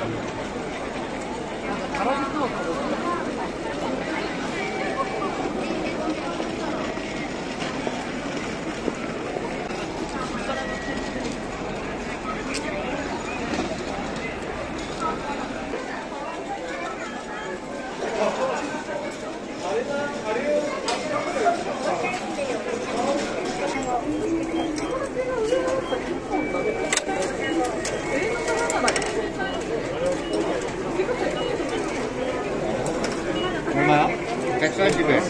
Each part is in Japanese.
얼마야? 140엔.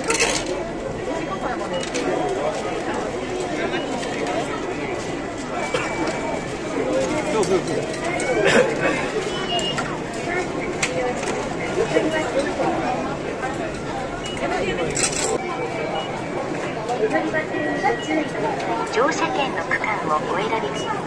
乗車券の区間をお選びください。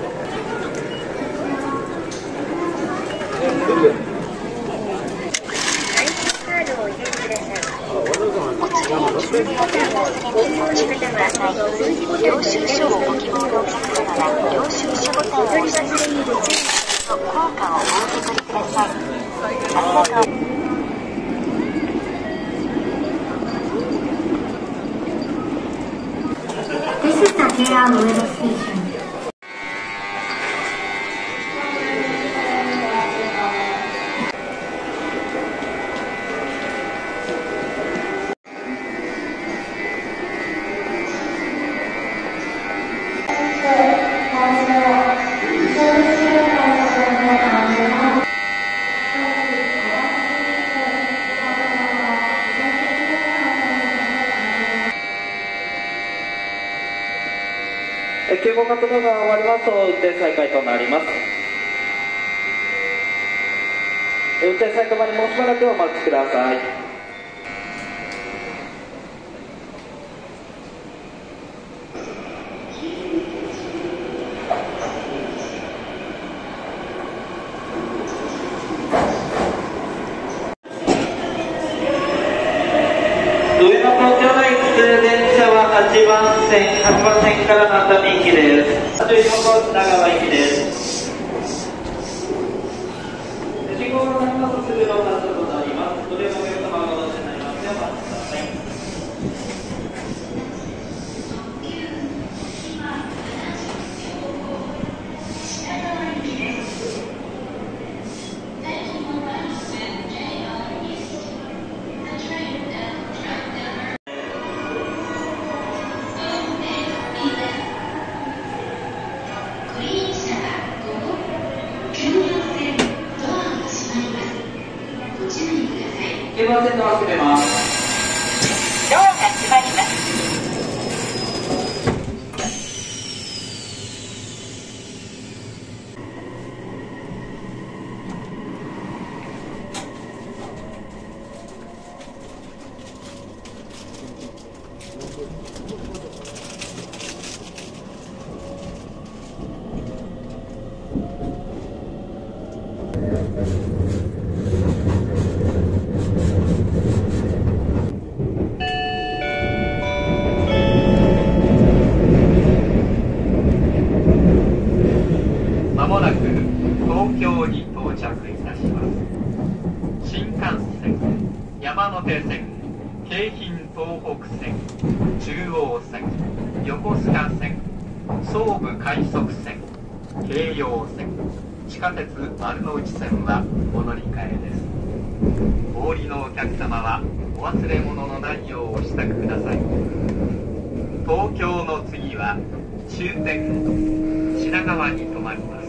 カードを入れてください。お釣りに金利ボタンを押してお持ちください。領収書をご希望のお客様は領収書ボタンを押して効果をお受け取りください。ありがとう。This is the JR Ueno Station. 急行活動が終わりますと運転再開となります。運転再開までもうしばらくお待ちください。上野東京内通電車は8番線から熱海行きです。14号品川行きです。信号が鳴りますとすぐの発車となります。ご利用のお客様はご乗車になりますようお待ちください。9番線の忘れます。 ドアが閉まります。 まもなく東京に到着いたします。新幹線、山手線、京浜東北線、中央線、横須賀線、総武快速線、京葉線、地下鉄丸ノ内線はお乗り換えです。お降りのお客様はお忘れ物のないようお支度ください。東京の次は終点品川に停まります。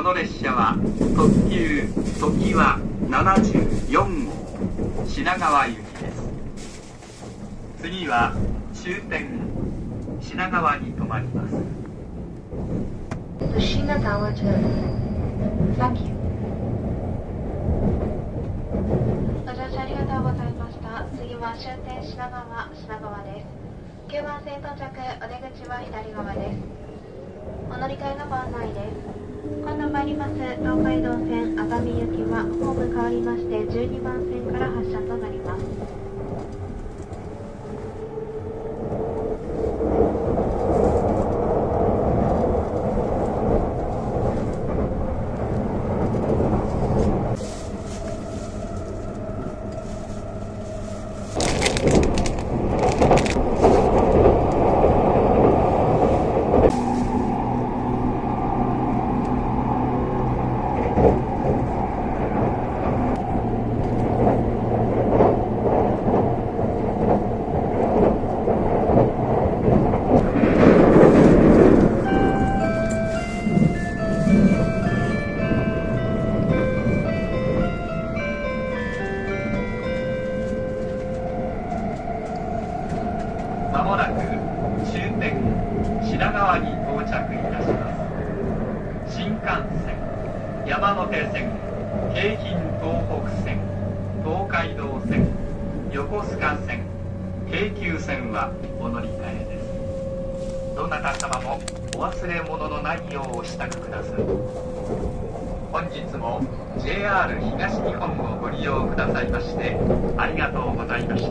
の列車は特急ときわ74号品川行きです。次は終点品川に停まります。 品川 terminal. Thank you. ご乗車ありがとうございました。次は終点品川です。9番線到着、お出口は左側です。お乗り換えのご案内です。今度参ります東海道線熱海行きはホーム変わりまして12番線から発車となります。 まもなく終点品川に到着いたします。新幹線、山手線、京浜東北線、東海道線、横須賀線、京急線はお乗り換えです。どなた様もお忘れ物のないようお支度ください。本日も JR 東日本をご利用くださいましてありがとうございました。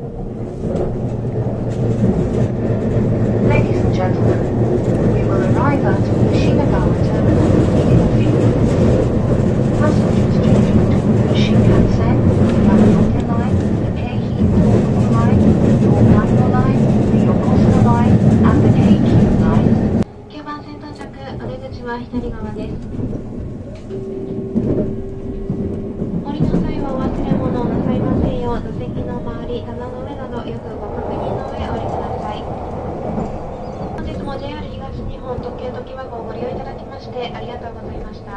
Ladies and gentlemen, we will arrive at Shinagawa Terminal in a few minutes. Passengers changing between the Shinkansen, the Yamanote Line, the Keihin Tohoku Line, the Tokaido Line, the Yokosuka Line, and the Keikyu Line. 9番線到着、お出口は左側です。降りの際はお忘れ物をなさいませんよう、座席の周り、棚の上などよくご確認の上お降りください。本日も JR 東日本特急ときわ号をご利用いただきましてありがとうございました。